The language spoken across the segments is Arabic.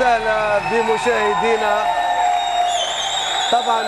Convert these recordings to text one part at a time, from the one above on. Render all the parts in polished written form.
وسهلا بمشاهدينا. طبعا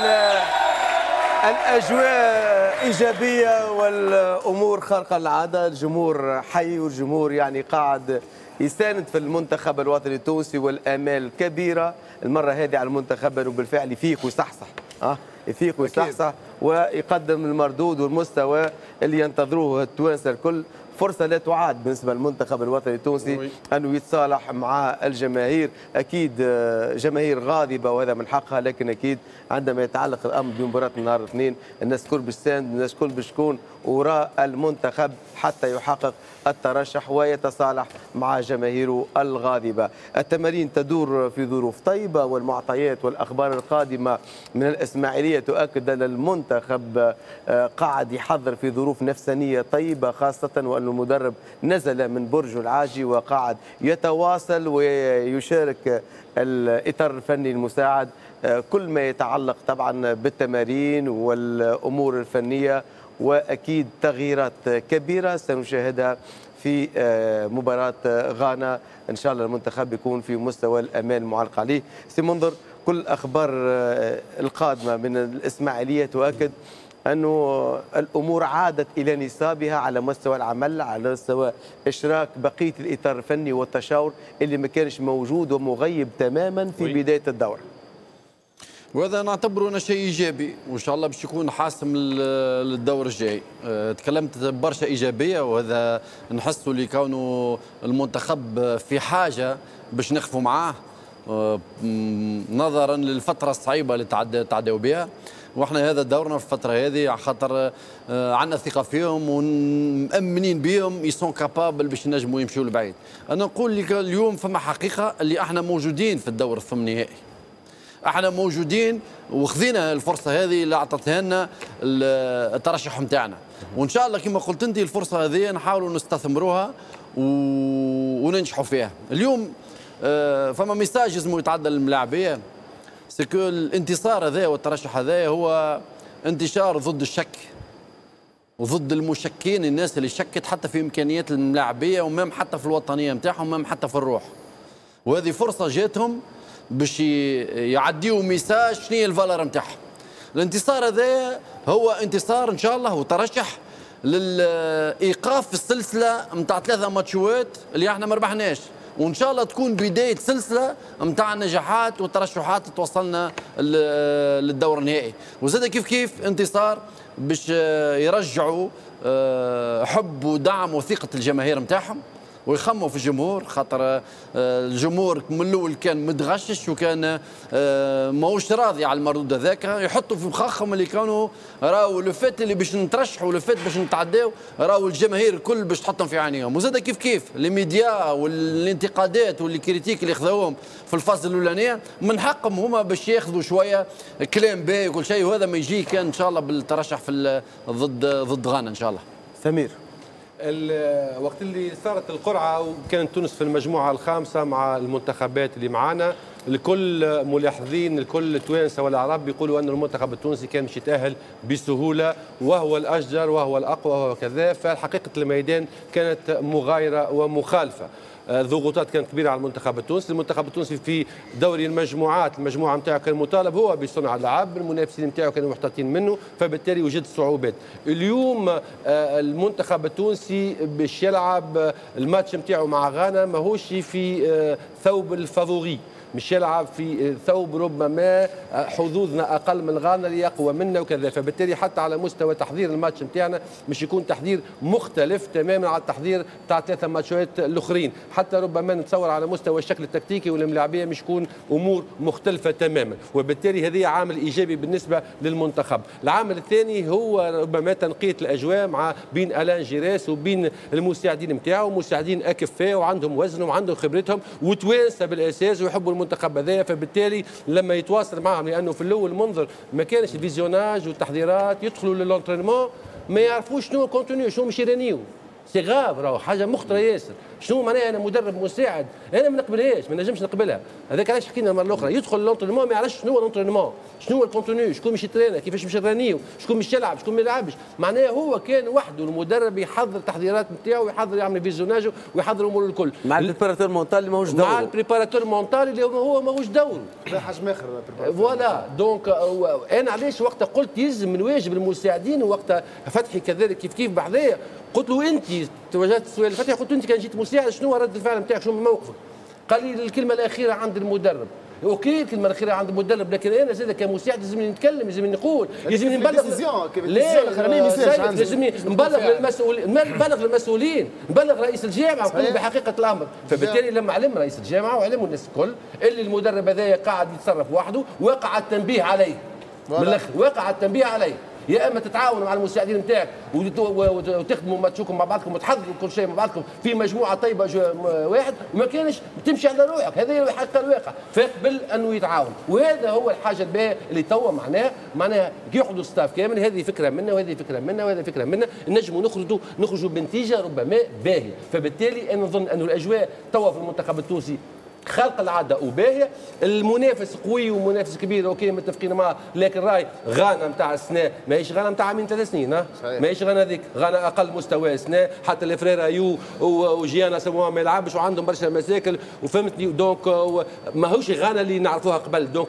الأجواء إيجابية والأمور خارقة للعادة، الجمهور حي والجمهور يعني قاعد يساند في المنتخب الوطني التونسي والآمال كبيرة المرة هذه على المنتخب، وبالفعل يفيق ويصحصح يفيق ويصحصح ويقدم المردود والمستوى اللي ينتظروه التوانسه الكل. فرصة لا تعاد بالنسبة للمنتخب الوطني التونسي أنه يتصالح مع الجماهير. أكيد جماهير غاضبة وهذا من حقها، لكن أكيد عندما يتعلق الأمر بمباراة النهار الاثنين الناس كل باش تساند، الناس كل باش تكون وراء المنتخب حتى يحقق الترشح ويتصالح مع جماهيره الغاضبة. التمارين تدور في ظروف طيبة، والمعطيات والأخبار القادمة من الإسماعيلية تؤكد أن المنتخب قاعد يحضر في ظروف نفسانية طيبة، خاصة وأن المدرب نزل من برج العاجي وقاعد يتواصل ويشارك الإطار الفني المساعد كل ما يتعلق طبعا بالتمارين والأمور الفنية، وأكيد تغييرات كبيرة سنشاهدها في مباراة غانا. إن شاء الله المنتخب يكون في مستوى الأمان المعلق عليه. سي منظر، كل الأخبار القادمة من الإسماعيلية تؤكد أنه الأمور عادت إلى نصابها على مستوى العمل، على مستوى إشراك بقية الإطار الفني والتشاور اللي ما كانش موجود ومغيب تماما في بداية الدورة. وهذا نعتبره أنا شيء إيجابي، وإن شاء الله باش يكون حاسم للدور الجاي. تكلمت برشا إيجابية، وهذا نحسه لكونه المنتخب في حاجة باش نقفوا معاه نظرا للفترة الصعيبة اللي تعدوا بها، واحنا هذا دورنا في الفتره هذه على خاطر عندنا ثقه فيهم ومأمنين بهم يسون كابابل باش ينجموا يمشيوا لبعيد. انا نقول لك اليوم فما حقيقه اللي احنا موجودين في الدور الثمن-نهائي، احنا موجودين وخذينا الفرصه هذه اللي اعطتها لنا الترشح نتاعنا، وان شاء الله كما قلت انت الفرصه هذه نحاولوا نستثمروها وننجحوا فيها. اليوم فما ميساج لازم يتعدى للملاعبيه، سكو الانتصار هذا والترشح هذا هو انتشار ضد الشك وضد المشكين، الناس اللي شكت حتى في امكانيات الملاعبيه ومام حتى في الوطنيه نتاعهم ومام حتى في الروح، وهذه فرصه جاتهم باش يعديوا ميساج شنو هي الفالور نتاعهم. الانتصار هذا هو انتصار ان شاء الله وترشح للايقاف السلسله نتاع 3 ماتشوات اللي احنا ما ربحناش، وان شاء الله تكون بدايه سلسله نتاع النجاحات والترشحات توصلنا للدور النهائي. وزاد كيف انتصار باش يرجعوا حب ودعم وثقه الجماهير نتاعهم ويخموا في الجمهور، خاطر الجمهور من الاول كان متغشش وكان ماهوش راضي على المردود هذاك، يحطوا في مخاخهم اللي كانوا راهو لفات اللي باش نترشحوا لفات باش نتعداو راهو الجماهير الكل باش تحطهم في عينيهم. وزاد كيف الميديا والانتقادات والكريتيك اللي خذوهم في الفاز الاولانيه من حقهم هما باش ياخذوا شويه كلام باهي وكل شيء، وهذا ما يجي كان ان شاء الله بالترشح في ضد غانا ان شاء الله. سمير، وقت اللي صارت القرعه وكانت تونس في المجموعه الخامسه مع المنتخبات اللي معانا، الكل ملاحظين، الكل التوانسه والعرب يقولوا ان المنتخب التونسي كان مش يتاهل بسهوله وهو الاشجر وهو الاقوى وهو كذا، فحقيقه الميدان كانت مغايره ومخالفه. ضغوطات كانت كبيره على المنتخب التونسي، المنتخب التونسي في دوري المجموعات المجموعه نتاعو كان مطالب هو بصنع اللعب، المنافسين نتاعو كانوا محتاطين منه، فبالتالي وجد صعوبات. اليوم المنتخب التونسي باش يلعب الماتش نتاعو مع غانا ماهوش في ثوب الفافوري، مش يلعب في ثوب ربما حظوظنا اقل من غانا اللي اقوى منا وكذا، فبالتالي حتى على مستوى تحضير الماتش نتاعنا مش يكون تحضير مختلف تماما على التحضير تاع 3 ماتشات الاخرين، حتى ربما نتصور على مستوى الشكل التكتيكي والملاعبيه مش يكون امور مختلفه تماما، وبالتالي هذه عامل ايجابي بالنسبه للمنتخب. العامل الثاني هو ربما تنقيه الاجواء مع بين الان جيراس وبين المساعدين نتاعو، مساعدين اكفاء وعندهم وزنهم وعندهم خبرتهم وتوانسه بالاساس ويحبوا المنتخب هذايا، فبالتالي لما يتواصل معهم، لانه في الاول منظر ما كانش الفيزيوناج والتحضيرات، يدخلوا للونترينمون ما يعرفوش شنو الكونتوني شنو مش يرانيو، سي غاف راهو حاجه مخطره ياسر. شنو معناها انا مدرب مساعد؟ انا ما نقبلهاش، ما نجمش نقبلها. هذاك علاش حكينا المره الاخرى، يدخل لونترينمون ما يعرفش شنو هو لونترينمون، شنو هو الكونتوني، شكون باش يترينا، كيفاش باش نرانيو، شكون باش يلعب، شكون ما يلعبش. معناها هو كان وحده المدرب يحضر التحضيرات نتاعو ويحضر يعمل فيزيوناج ويحضر الامور الكل. مع البريباراتور مونتال اللي ماهوش دوره. مع البريباراتور مونتال اللي هو ماهوش دوره. لا حاجه ماخر. فوالا دونك انا علاش وقتها قلت يلزم من واجب المساعدين، وقتها فتحي كذلك كيف بعدها قلت له انت توجهت السؤال فتحي، قلت له انت كان جيت مساعد شنو رد الفعل نتاعك، شنو موقفك؟ قال لي الكلمه الاخيره عند المدرب. اوكي الكلمه الاخيره عند المدرب، لكن انا زاد كمساعد لازمني نتكلم، لازمني نقول، لازمني نبلغ. لازمني نبلغ للمسؤولين، نبلغ للمسؤولين، نبلغ رئيس الجامعه ونقول بحقيقه الامر. فبالتالي لما علم رئيس الجامعه وعلموا الناس الكل اللي المدرب هذايا قاعد يتصرف وحده، وقع التنبيه عليه. من الاخر وقع التنبيه عليه. يا اما تتعاونوا مع المساعدين نتاعك وتخدموا ماتشوكم مع بعضكم وتحضروا كل شيء مع بعضكم في مجموعه طيبه واحد، وما كانش تمشي على روحك. هذه هي الحقيقه الواقع، فاقبل انه يتعاون. وهذا هو الحاجه الباهيه اللي توا معناها ياخذوا ستاف كامل. هذه فكره منا وهذه فكره منا وهذه فكره منا، نجموا نخرجوا بنتيجه ربما باهيه. فبالتالي انا نظن انه الاجواء توا في المنتخب التونسي خلق العاده وباهيه، المنافس قوي ومنافس كبير اوكي متفقين معاه، لكن راي غانا نتاع السنه ماهيش غانا نتاع من 3 سنين، ماهيش غانا هذيك، غانا اقل مستوى السنه، حتى الفرير ايو وجيانا سموها ما يلعبش وعندهم برشا مشاكل وفهمتني. دونك ماهوش غانا اللي نعرفوها قبل. دونك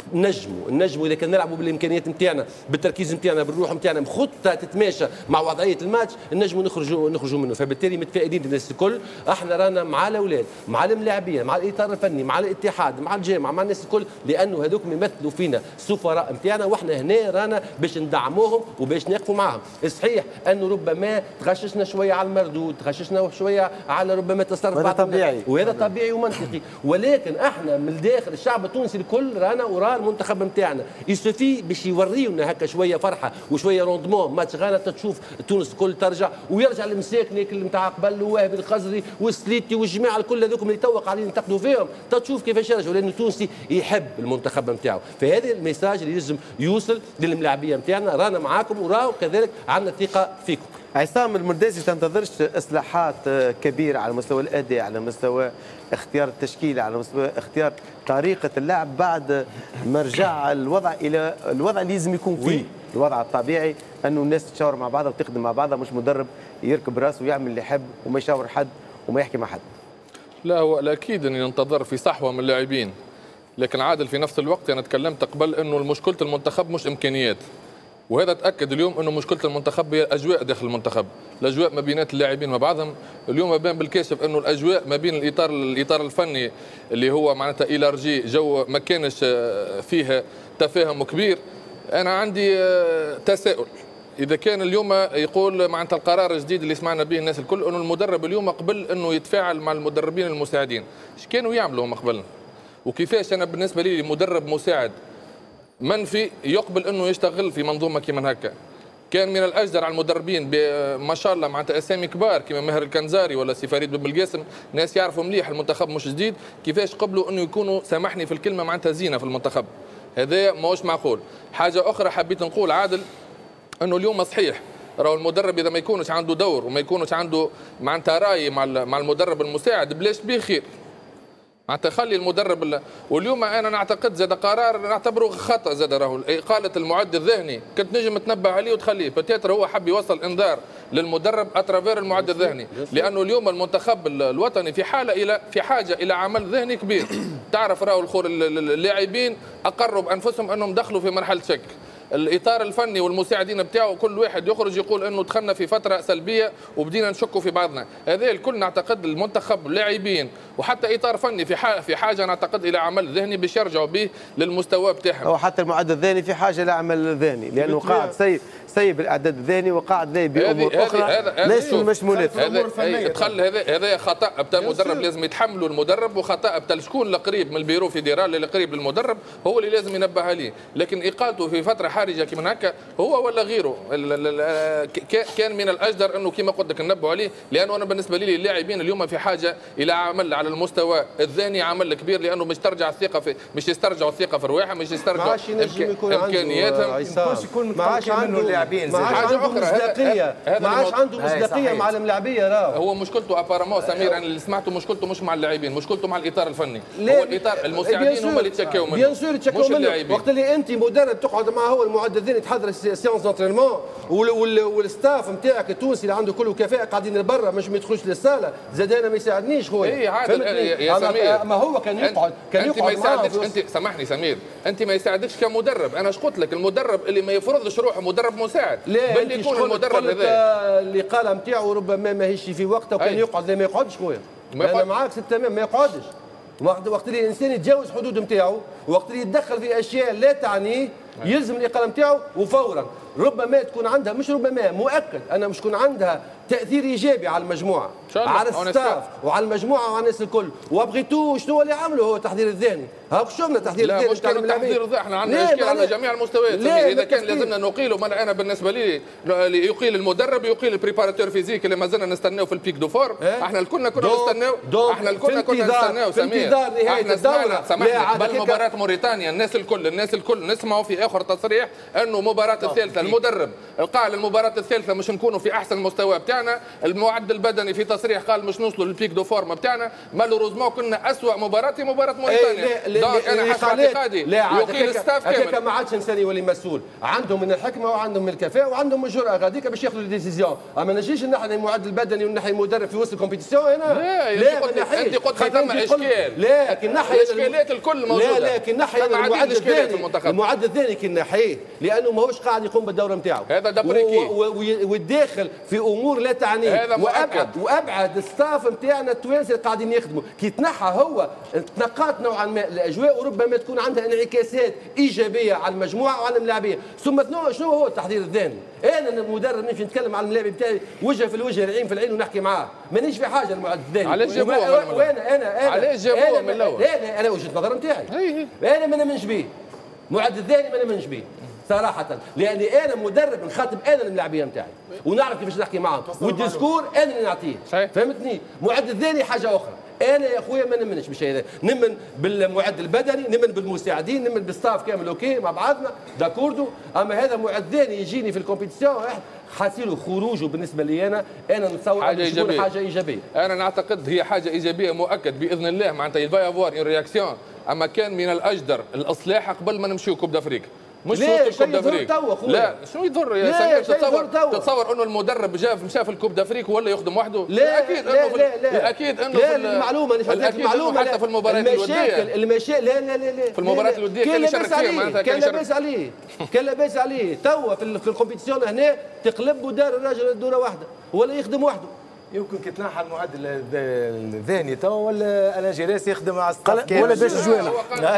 نجموا اذا كان نلعبوا بالامكانيات نتاعنا، بالتركيز نتاعنا، بالروح نتاعنا، بخطه تتماشى مع وضعيه الماتش، نجموا نخرجوا منه. فبالتالي متفائلين الناس الكل. احنا رانا مع الاولاد، مع الملاعبين، مع الاطار الفني، مع الاتحاد، مع الجامعه، مع الناس الكل، لانه هذوك يمثلوا فينا السفراء نتاعنا، واحنا هنا رانا باش ندعموهم وباش نقفوا معهم. صحيح انه ربما تغششنا شويه على المردود، تغششنا شويه على ربما تصرف هذا طبيعي، وهذا طبيعي ومنطقي، ولكن احنا من الداخل الشعب التونسي الكل رانا المنتخب نتاعنا يسوفي باش يوريونا هكا شويه فرحه وشويه روندمون. ماتش غانا تشوف تونس الكل ترجع ويرجع المساكنك نتاع قبل وواهب الخزري والسليتي والجماعه الكل هذوك اللي تو قاعدين ينتقدوا فيهم، تشوف كيفاش يرجعوا، لانه التونسي يحب المنتخب نتاعو. فهذا الميساج اللي لازم يوصل للملاعبيه نتاعنا، رانا معاكم وراو كذلك عندنا ثقه فيكم. عصام المرداسي تنتظرش اصلاحات كبيره على مستوى الاداء، على مستوى اختيار التشكيله، على مستوى اختيار طريقه اللعب بعد ما رجع الوضع الى الوضع اللي لازم يكون فيه، الوضع الطبيعي انه الناس تشاور مع بعضها وتخدم مع بعضها، مش مدرب يركب راسه ويعمل اللي يحب وما يشاور حد وما يحكي مع حد. لا هو الاكيد اني ننتظر في صحوه من اللاعبين، لكن عادل في نفس الوقت انا تكلمت قبل انه مشكله المنتخب مش امكانيات، وهذا تاكد اليوم انه مشكله المنتخب هي الاجواء داخل المنتخب، الاجواء ما بينات اللاعبين مع بعضهم. اليوم بان بالكاشف انه الاجواء ما بين الاطار الفني اللي هو معناتها إيلارجي جو ما كانش فيه تفاهم كبير. انا عندي تساؤل، اذا كان اليوم يقول معناتها القرار الجديد اللي سمعنا به الناس الكل انه المدرب اليوم قبل انه يتفاعل مع المدربين المساعدين، ايش كانوا يعملوا هم قبل؟ وكيفاش انا بالنسبه لي مدرب مساعد منفي يقبل انه يشتغل في منظومه كيما هكا؟ كان من الاجدر على المدربين ما شاء الله معناتها اسامي كبار كيما ماهر الكنزاري ولا سي فريد بن بالقاسم، ناس يعرفوا مليح المنتخب مش جديد، كيفاش قبلوا انه يكونوا سامحني في الكلمه معناتها زينه في المنتخب؟ هذا ماهوش معقول. حاجه اخرى حبيت نقول عادل انه اليوم صحيح راهو المدرب اذا ما يكونش عنده دور وما يكونش عنده معناتها راي مع المدرب المساعد بلاش بيه خير. معناتها خلي المدرب واليوم انا نعتقد زاد قرار نعتبره خطا زاد، راهو اقاله المعد الذهني كنت نجم تنبه عليه وتخليه، بتاتر هو حب يوصل انذار للمدرب اترافير المعد الذهني، لانه اليوم المنتخب الوطني في حاجه الى عمل ذهني كبير. تعرف راهو اللاعبين اقروا بانفسهم انهم دخلوا في مرحله شك، الاطار الفني والمساعدين بتاعه كل واحد يخرج يقول انه دخلنا في فتره سلبيه وبدينا نشكوا في بعضنا. هذا الكل نعتقد المنتخب لاعبين وحتى اطار فني في حاجه نعتقد الى عمل ذهني باش يرجعوا به للمستوى بتاعهم. او حتى المعدل الذهني في حاجه لعمل ذهني، لانه قاعد سيب الاعداد الذهني وقاعد ذي بامور اخرى ليس المشمولات. تخل هذا خطا بتاع المدرب، لازم يتحملوا المدرب، وخطا بتاع شكون القريب من البيرو فيدرالي القريب للمدرب هو اللي لازم ينبه عليه. لكن اقالته في فتره حرجه كيما هكا هو ولا غيره. كان من الاجدر انه كيما قلت لك ننبهوا عليه، لانه انا بالنسبه لي اللاعبين اليوم في حاجه الى عمل على المستوى الذهني، عمل كبير، لانه مش ترجع الثقه في، مش يسترجعوا الثقه في رواحهم، مش يسترجعوا امكانياتهم. ما عادش عنده لاعبين، ما عادش عنده مصداقيه، ما عادش عنده مصداقيه مع الملاعبيه. راه هو مشكلته ابارامون سمير، انا اللي سمعته مشكلته مش مع اللاعبين، مشكلته مع الاطار الفني. هو الاطار المساعدين هم اللي يتشكوا منه، بيان سور يتشكوا منه. وقت اللي انت مدرب تقعد معه هو المعد الذهني تحضر سيونس دونترينمون، والستاف نتاعك التونسي اللي عنده كل كفاءه قاعدين لبرا مش ما يدخلوش للصاله، زاد انا ما يساعدنيش خويا. اي عادل يا سمير، ما هو كان يقعد انت ما يساعدكش. انت سامحني سمير، انت ما يساعدكش كمدرب. انا اش قلت لك؟ المدرب اللي ما يفرضش روحه مدرب مساعد، بل يكون المدرب هذا اللي قال نتاعو ربما ماهيش في وقته وكان يقعد. لا ما يقعدش خويا، انا معاك تمام، ما يقعدش. وقت اللي الانسان يتجاوز حدود نتاعو، وقت اللي يتدخل في اشياء لا تعنيه، يلزم الاقاله نتاعو وفورا. ربما تكون عندها، مش ربما، مؤكد انا مش تكون عندها تاثير ايجابي على المجموعه، على الستاف وعلى المجموعه وعلى الناس الكل. وابغيتو شنو اللي عملوا هو التحضير الذهني؟ هاك شفنا التحضير الذهني. لا مشكلة التحضير الذهني، احنا عندنا اشكال على جميع المستويات. اذا كان لازمنا نقيله، انا بالنسبه لي يقيل المدرب، يقيل البريباراتور فيزيك اللي ما زلنا نستناو في البيك دو فور. احنا الكلنا كنا نستناو، احنا الكلنا كنا نستناو سمير. احنا سمعنا قبل مباراه موريتانيا الناس الكل نسمعوا في اخر تصريح انه مباراه الثالثه المدرب قال المباراه الثالثه مش نكونوا في احسن مستوى بتاعنا، المعدل البدني في تصريح قال مش نوصلوا للبيك دو فورم بتاعنا، مالوروزمون كنا اسوء مباراه موريتانيا. دونك انا حسب اعتقادي يقيل الستاف كامل. ما عادش انسان يولي مسؤول، عندهم من الحكمه وعندهم من الكفاءه وعندهم من الجرأه غاديك باش ياخذوا الديسيزيون. اما نجيش نحن المعدل البدني ونحي المدرب في وسط الكومبيتيسيون هنا. لا انت قلت لي ثم اشكال، لكن نحي الاشكاليات الكل موجوده. لا لكن نحي المعدل الثاني كي نحيه، لانه ماهوش قاعد يقوم بالدوره نتاعو. هذا دبريكي والداخل في امور لا تعنيه، وابعد الستاف نتاعنا التوانسه اللي قاعدين يخدموا. كي تنحى هو تنقات نوعا ما الاجواء، وربما تكون عندها انعكاسات ايجابيه على المجموعه وعلى اللاعبين. ثم شنو هو التحضير الذهني؟ انا المدرب نمشي نتكلم على اللاعب بتاعي وجه في الوجه، العين في العين، ونحكي معاه، مانيش في حاجه المعدل الذهني. علاش جابوه؟ وانا علاش جابوه من الاول؟ لا انا وجهه نظر نتاعي، انا ما نامنش به معدل الذهني، ما نامنش به صراحة، لأني أنا مدرب نخاطب أنا اللاعبين نتاعي ونعرف كيفاش نحكي معاهم، والديسكور أنا اللي نعطيه، فهمتني؟ معدل الذهني حاجة أخرى. أنا يا أخويا ما نمنش بالشيء هذا، نمن بالمعدل البدني، نمن بالمساعدين، نمن بالستاف كامل أوكي مع بعضنا داكوردو. أما هذا معدل ذهني يجيني في الكومبيتيسيون حاسيله خروجه بالنسبة لي أنا نتصور حاجة إيجابية. حاجة إيجابية. أنا نعتقد هي حاجة إيجابية مؤكد بإذن الله، معناتها يلفا افوار اون رياكسيون. أما كان من الأجدر الإصلاح قبل ما نمشيو كوب دافريك. مش كوب دافريك. لا شنو يضر يا سمير؟ تتصور انه المدرب مشى في الكوب دافريك ولا يخدم وحده؟ لا اكيد انه لا اكيد انه لا المعلومه المعلومه حتى في المباريات الوديه المشاكل لا في المباريات الوديه كان يشارك فيها، معناتها كان لاباس عليه توا في الكومبيتيسيون هنا تقلب ودار الراجل الدوره واحده ولا يخدم وحده. يمكن كي تنحى المعدل الذهني توا ولا انا جيريس يخدم مع ستاف كامل ولا باش جوانا.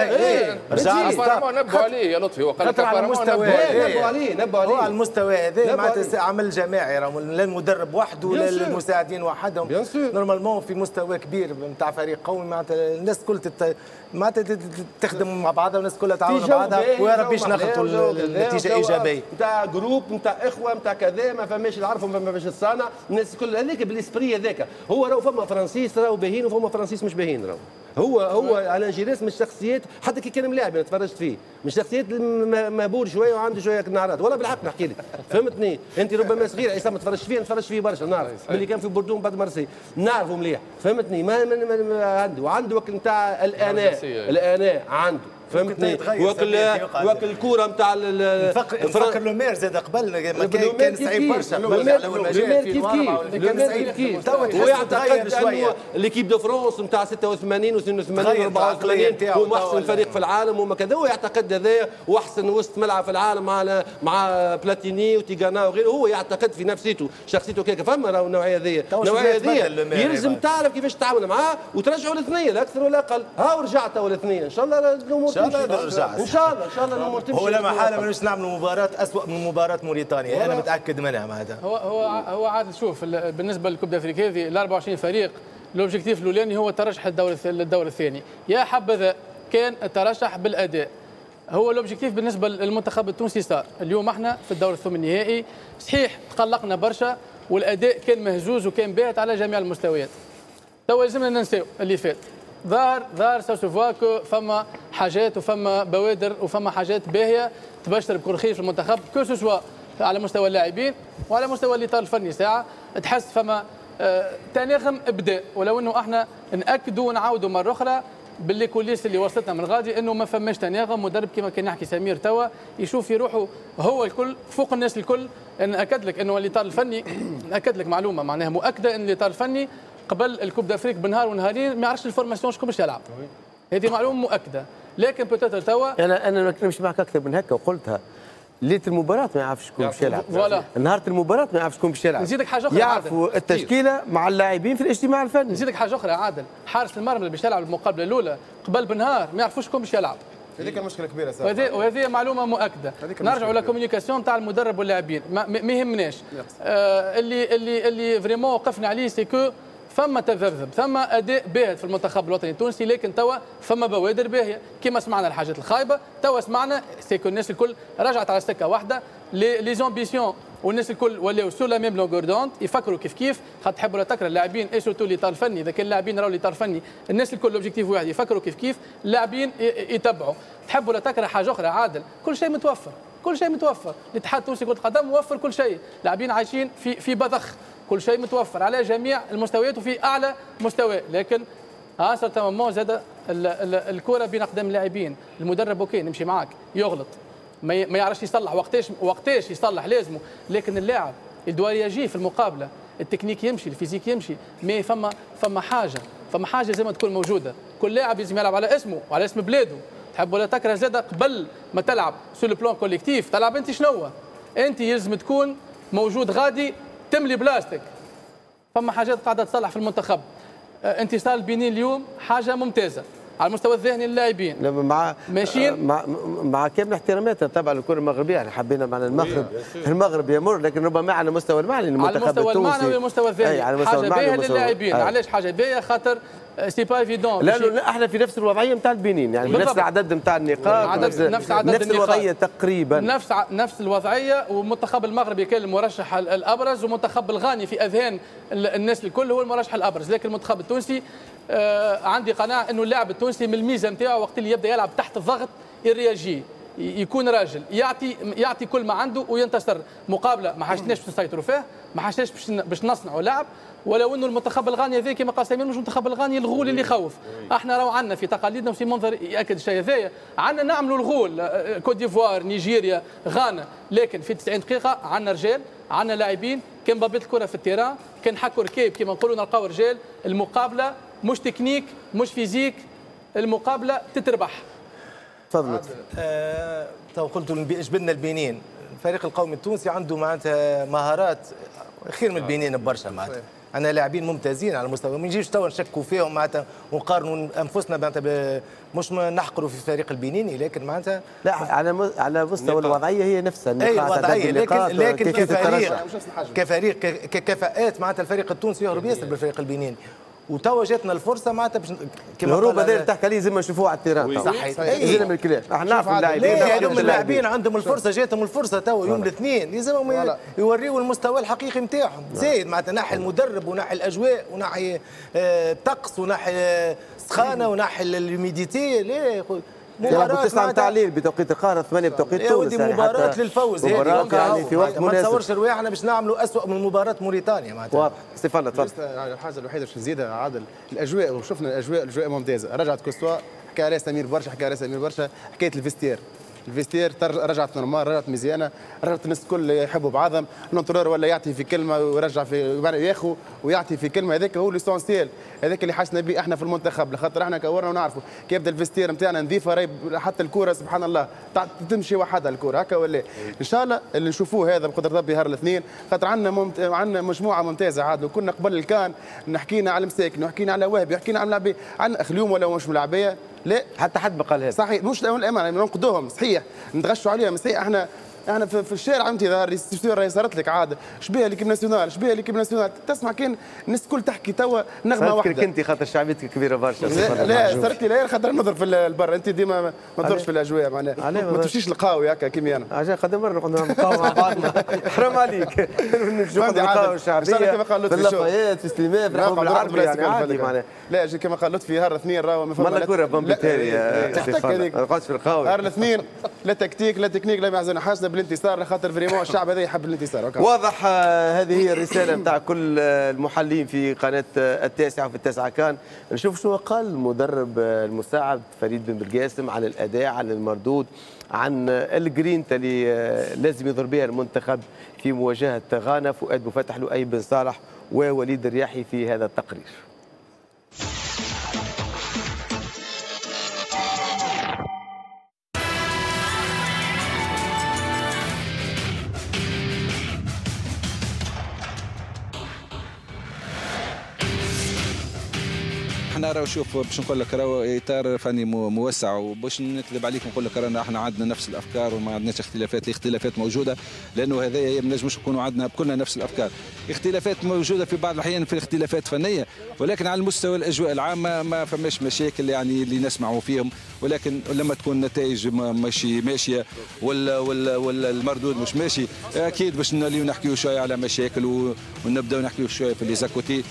رجع نبوا عليه يا لطفي، وقال لك على المستوى نبوا عليه هو على المستوى هذا معناتها عمل جماعي، لا المدرب وحده ولا المساعدين وحدهم. نورمالمون في مستوى كبير نتاع فريق قوي، معناتها الناس الكل معناتها تخدم مع بعضها والناس كلها تعاون مع بعضها، ويا ربي ناخذوا النتيجه ايجابيه. نتاع جروب نتاع اخوه نتاع كذا، ما فماش العرف وما فماش الصانع، الناس الكل هذيك بالاسبري هذاك. هو راهو فما فرنسيس راهو باهين وفما فرنسيس مش باهين. راهو هو على جيريس مش شخصيات، حتى كي كان ملاعب انا تفرجت فيه، مش شخصيات مهبول شويه وعنده شويه نعرات، ولا بالحق نحكي لك فهمتني. انت ربما صغير عصام تفرجت فيه، نتفرجت فيه برشا نعرف ملي كان في بوردون بعد مرسي نعرفه مليح فهمتني. ما عنده وقت نتاع الاناء عنده فهمتني. وكل الكوره نتاع نفكر لو مير زاد قبل كان صعيب برشا كيف ويعتقد انه ليكيب دو فرونس نتاع 86 و82 و84 هو احسن فريق في العالم وما كذا، ويعتقد هذا واحسن وسط ملعب في العالم مع بلاتيني وتيغانا وغيره. هو يعتقد في نفسيته شخصيته كيف. فما راهو النوعيه هذه يلزم تعرف كيفاش تتعامل معاه وترجعوا الاثنين لا اكثر ولا اقل. ها ورجعت الاثنين ان شاء الله الامور ان شاء الله الامور تمشي. هو لا محاله ماناش نعملوا مباراه اسوء من مباراه موريتانيا، انا متاكد منها معناتها. هو عاد شوف بالنسبه للكوب دافريك هذه ال 24 فريق الاوبجيكتيف الاولاني هو الترشح للدور الثاني. يا حبذا كان الترشح بالاداء، هو الاوبجيكتيف بالنسبه للمنتخب التونسي صار اليوم احنا في الدور الثمن النهائي، صحيح تقلقنا برشا والاداء كان مهزوز وكان باهت على جميع المستويات. توا لازمنا ننساو اللي فات. ظهر سو سوفوا كو فما حاجات وفما بوادر وفما حاجات باهيه تبشر بكل خير في المنتخب، كو سوا على مستوى اللاعبين وعلى مستوى الاطار الفني. ساعه تحس فما تناغم ابداء، ولو انه احنا ناكدوا ونعاودوا مره اخرى باللي كوليس اللي وصلتنا من غادي انه ما فماش تناغم. مدرب كما كان يحكي سمير توا يشوف يروحوا هو الكل فوق الناس الكل. ناكد لك انه الاطار الفني، ناكد لك معلومه معناها مؤكده ان الاطار الفني قبل الكوب دافريك بنهار ونهارين ما يعرفش الفورماسيون شكون باش يلعب. هذه معلومه مؤكده، لكن بوتيتر توا انا ما نمشي معك اكثر من هكا وقلتها. ليله المباراه ما يعرفش شكون باش يلعب، نهار المباراه ما يعرفش شكون باش يلعب. نزيدك حاجه اخرى، يعرفوا التشكيله مع اللاعبين في الاجتماع الفني. نزيدك حاجه اخرى عادل، حارس المرمى اللي باش يلعب المقابله الاولى قبل بنهار ما يعرفوش شكون باش يلعب. هذيك مشكله كبيره صراحه، وهذه معلومه مؤكده. نرجعوا للكوميونيكاسيون تاع المدرب واللاعبين، ما يهمناش. اللي فريمون وقفنا عليه سيكو فما تذبذب، ثم اداء باهت في المنتخب الوطني التونسي، لكن توا فما بوادر باهيه كما سمعنا الحاجات الخايبه. توا سمعنا سيكو الناس الكل رجعت على سكه واحده، لي زامبيسيون والناس الكل ولاو سو لا ميم لونغوردونت، يفكروا كيف خاطر تحبوا لا تكره اللاعبين اي سورتو لي طار فني. اذا كان اللاعبين راهو لي طار فني الناس الكل الاوبجيكتيف واحد، يفكروا كيف اللاعبين يتبعوا. تحبوا لا تكره حاجه اخرى عادل، كل شيء متوفر، كل شيء متوفر. الاتحاد التونسي لكره القدم موفر كل شيء، لاعبين عايشين في بذخ، كل شيء متوفر على جميع المستويات وفي اعلى مستوى. لكن صار تمام زاد الكره بين اقدام اللاعبين. المدرب اوكي نمشي معاك يغلط، ما يعرفش يصلح وقتاش يصلح لازمه، لكن اللاعب الدوار يجي في المقابله، التكنيك يمشي، الفيزيك يمشي، مي فما حاجه لازم تكون موجوده. كل لاعب لازم يلعب على اسمه وعلى اسم بلاده. تحب ولا تكره زاد قبل ما تلعب سو لو بلان كوليكتيف تلعب انت شنو؟ انت يلزم تكون موجود غادي تملي بلاستيك. فما حاجات قاعده تصلح في المنتخب. انتصار البنين اليوم حاجه ممتازه على المستوى الذهني للاعبين مع ماشيين مع كامل احتراماتنا طبعا للكره المغربيه. يعني حبينا معنا المغرب يمر، لكن ربما على مستوى المعنى المنتخب التونسي، على المستوى المعنوي والمستوى الذهني حاجه باهيه للاعبين. علاش حاجه باهيه؟ خاطر سي با ايفيدون، لانه احنا في نفس الوضعيه نتاع البنين، يعني نفس العدد نتاع النقاط، نفس الوضعيه تقريبا، نفس الوضعيه. والمنتخب المغربي كان المرشح الابرز، ومنتخب الغاني في اذهان الناس الكل هو المرشح الابرز. لكن المنتخب التونسي عندي قناعه انه اللاعب التونسي من الميزه نتاعو وقت اللي يبدا يلعب تحت الضغط يرياجي، يكون راجل، يعطي كل ما عنده وينتصر. مقابله ما حاجتناش باش نسيطروا فيه، ما حاجتناش باش نصنعوا لعب. ولو انه المنتخب الغاني هذا كما قال سمير مش المنتخب الغاني الغول اللي يخوف. احنا راهو عندنا في تقاليدنا وفي منظر ياكد الشيء هذايا، عندنا نعملوا الغول، كوت ديفوار، نيجيريا، غانا، لكن في 90 دقيقه عندنا رجال، عندنا لاعبين كان ضابط الكره في التيران، كان حكوا ركيب كما نقولوا نلقاو رجال. المقابله مش تكنيك مش فيزيك، المقابله تتربح. تفضل. تو قلت جبدنا البنين، الفريق القومي التونسي عنده معناتها مهارات خير من البنين ببرشا معناتها. عندنا لاعبين ممتازين على المستوى، ما نجيش توا نشكوا فيهم معناتها ونقارنوا انفسنا معناتها مش نحقروا في فريق البنيني، لكن معناتها لا على مستوى الوضعيه هي نفسها الوضعيه. لكن كفريق ككفاءات معناتها الفريق التونسي يهرب ياسر بالفريق البنيني. وتوا جاتنا الفرصه معناتها باش الهروب هذا اللي تحكي عليه زي ما نشوفوه على التيران. صحيح، زي من الكلام احنا نعرفوا اللاعبين عندهم الفرصه، جاتهم الفرصه توا يوم الاثنين لازمهم يوريوا المستوى الحقيقي نتاعهم. زايد معناتها ناحي المدرب وناحي الاجواء وناحي الطقس وناحي السخانه وناحي الهيوميديتي. ليه مباراة 9 نتاع الليل بتوقيت القاهرة، 8 بتوقيت تونس. يعني مباراة للفوز، مباراة يعني في وقت مناسب. ما تصورش رواحنا باش نعملوا أسوأ من مباراة موريتانيا معناتها. واضح. ستيفان تفضل. الحاجة الوحيدة باش نزيدها عادل الأجواء، وشفنا الأجواء ممتازة. رجعت كوستوا، حكى عليها سمير برشا، حكاية الفيستير رجعت نورمال، رجعت مزيانه، رجعت الناس الكل يحبوا بعضهم. الانطرور ولا يعطي في كلمه ويرجع في ياخذ ويعطي في كلمه. هذاك هو ليسونسيال، هذاك اللي حاسنا به احنا في المنتخب، لخاطر احنا كورنا ونعرفوا كيف يبدا الفيستير نتاعنا نظيفه. حتى الكوره سبحان الله تمشي وحدها الكوره هكا ولا. ان شاء الله اللي نشوفوه هذا بقدر ربي نهار الاثنين، خاطر عندنا مجموعه ممتازه عاد. وكنا قبل الكان نحكينا على المساكن وحكينا على وهبي وحكينا على ملاعبيه، عندنا اليوم ولا مش ملاعبيه لا حتى حد ما قال هذا. صحيح مش الامانه ننقدوهم، صحيح نتغشوا عليهم، صحيح احنا احنا في الشارع انتظار راهي صارت لك عاده شبيه ليكيب ناسيونال شبيه ليكيب ناسيونال تسمع كان الناس الكل تحكي توا نغمه واحده. انت خاطر شعبيتك كبيره برشا. لا صارت لي لا خاطر نضرب في البر انت ديما ما تدورش في الاجواء معناها ما تمشيش القهوه هكا كيما انا. عشان قد مره نقعدوا نقهوى مع بعضنا حرام عليك. نقعدوا القهوه الشعبيه كما قال لطفي في اللافايات في سليمان في الحوم العربي يعني عادي معناها. لا كما قال لطفي هار اثنين راهو ما فما مالك كره بومبيتيري ما نقعدش في القهوه. هار الاثنين لا تكتيك لا تكنيك لا يحزن حاجنا بالانتصار خاطر فريمون الشعب هذا يحب الانتصار. واضح هذه هي الرساله نتاع كل المحللين في قناه التاسعه وفي التاسعه كان. نشوف شنو قال المدرب المساعد فريد بن بالقاسم عن الاداء عن المردود عن الجرينتا اللي لازم يضرب بها المنتخب في مواجهه غانا. فؤاد بوفتح لؤي بن صالح ووليد الرياحي في هذا التقرير. احنا راهو شوف باش نقول لك راهو اطار فني موسع وباش نكذب عليكم نقول لك رانا احنا عندنا نفس الافكار وما عندناش اختلافات. الاختلافات موجوده لانه هذايا ما نجموش نكونوا عندنا كلنا نفس الافكار. اختلافات موجوده في بعض الاحيان في اختلافات فنيه ولكن على المستوى الاجواء العامه ما فماش مشاكل يعني اللي نسمعوا فيهم. ولكن لما تكون النتائج ماشيه ولا المردود مش ماشي اكيد باش نوليو نحكيو شويه على مشاكل ونبداو نحكيو شويه في لي زاكوتي.